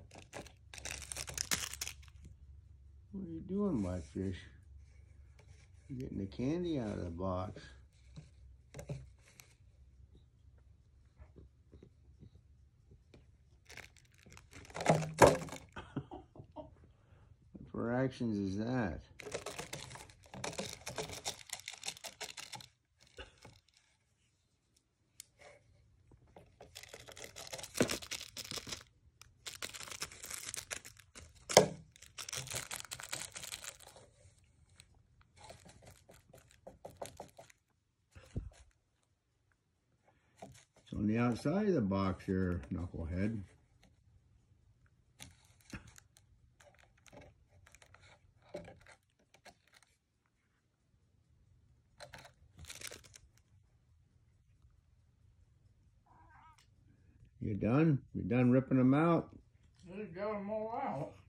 What are you doing, Whitefish? You're getting the candy out of the box. What for actions is that? It's on the outside of the box here, knucklehead. You done? You done ripping them out? Just got them all out.